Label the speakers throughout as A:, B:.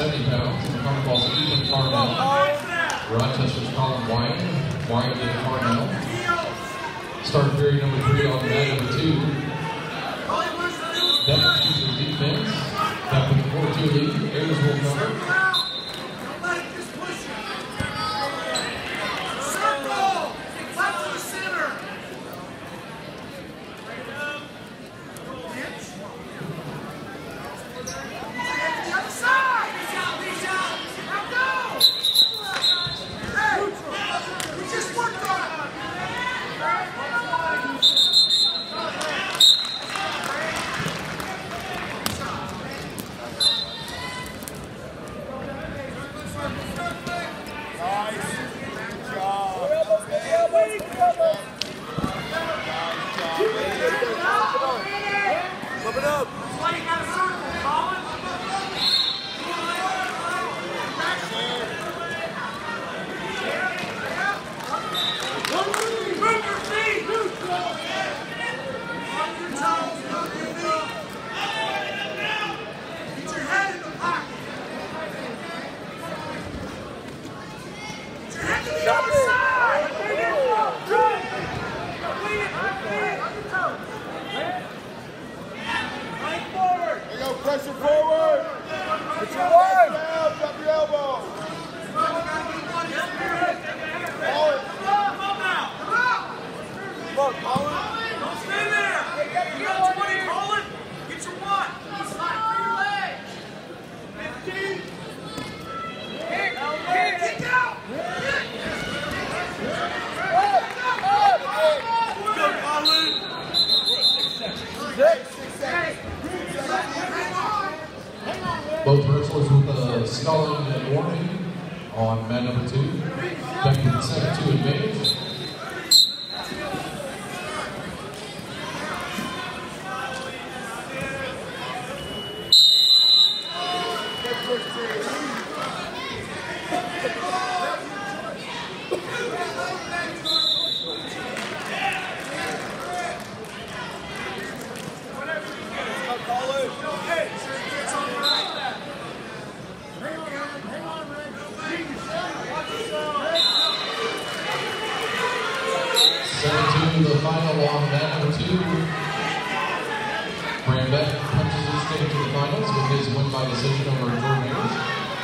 A: 70 pounds. Maconaquah's Ethan Farnell. Rochester's Colin Weiand. Weiand and Farnell. Start period number 3 on mat number 2. That chooses defense. That with the 4-2 lead. Ayers will cover.
B: Pressure forward! Put your leg down, drop your elbow! Come on, Colin!
C: Don't stay there! You got 20, Colin! Get your one! Slide for your leg! 15! Kick out! Go, Colin! 6.
A: Both wrestlers with a stalling warning on mat number 2. Back to the 7-2 advantage. The final on mat number 2. Brandbeck punches his ticket to the finals with his win by decision over Jordan Ayers.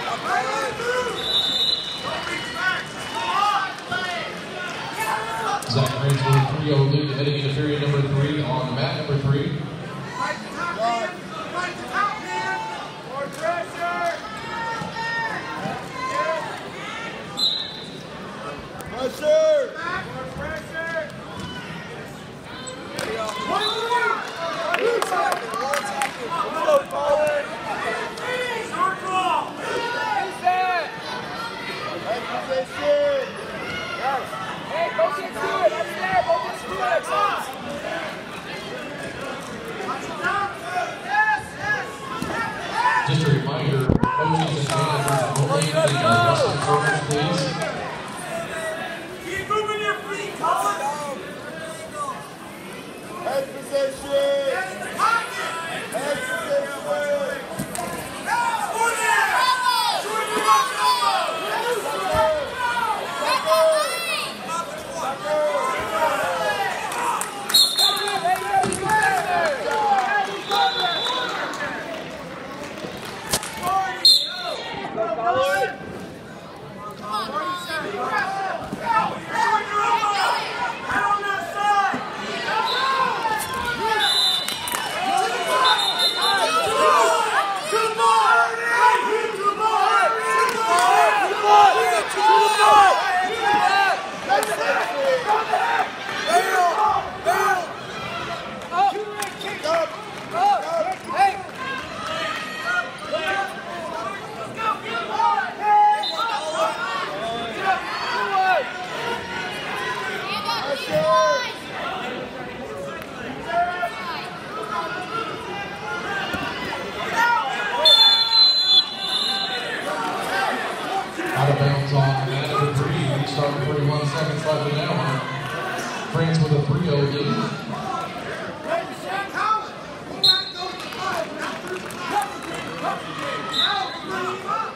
A: Zach Grants with a 3-0 lead heading into period number 3 on mat number 3.
C: More pressure!
B: Pressure!
C: More pressure!
A: Just a reminder, coaches and managers only in the wrestling corners, please.
C: Keep moving your feet, Colin!
B: Head position! Head position!
A: Out of bounds on mat number 3. Starting 41 seconds left in that one. France with a 3-0 lead.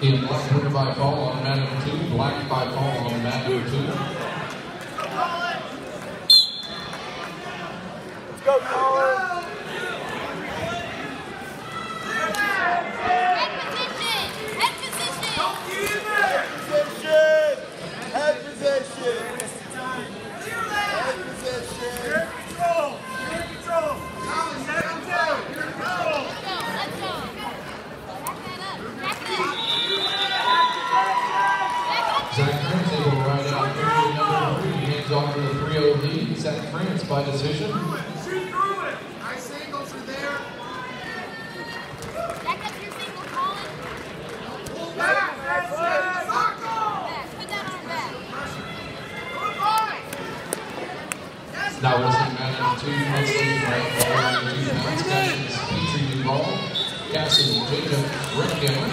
A: In black 25 call on mat number 2, black 5 call on mat number 2.
B: Let's go, Colin.
D: Head position.
C: Don't get in there.
B: Head position. Head position.
C: You're in control. You're in control. Colin, set him down. You're in control.
D: Let's go. Let's go. Back that up. Back that up.
A: Zach Prince able to ride out victory number 3. He hands off to the 3-0 lead. Zach Prince by decision.
C: Shoot through it. Nice angles are there.
D: Back up your single, Colin.
C: Pull back. That's it. Lock off.
D: Back. Put that arm back.
C: Good boy.
A: Now wrestling mat number 2, wrestling right ball, 2 pounds. Cassius Petrie Duval, Cassius Jacob Rickdale.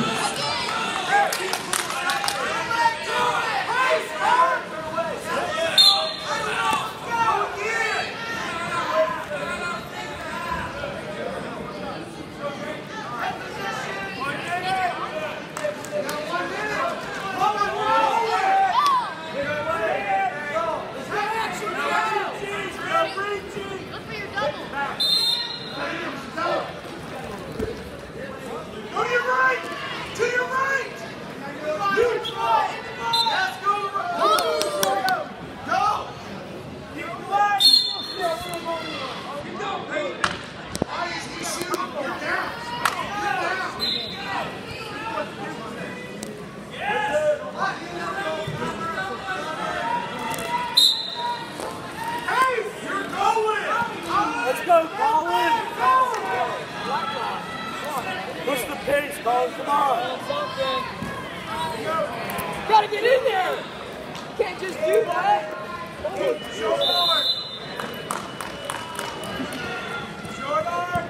D: Look for your double.
C: Go to your right! To your right! Huge ball! Let's go! Go! Keep away! Keep going, Pete! Why is he shooting? You're down! You're down! Yes! Hey! You're going!
B: Let's go, Colin. Push the pace, Colin. Come on.
E: Gotta get in there! Can't just do that!
C: Short arm! Short arm!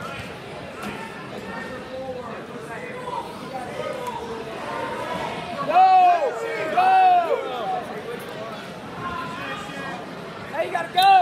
E: Go! Go! Hey, you gotta go!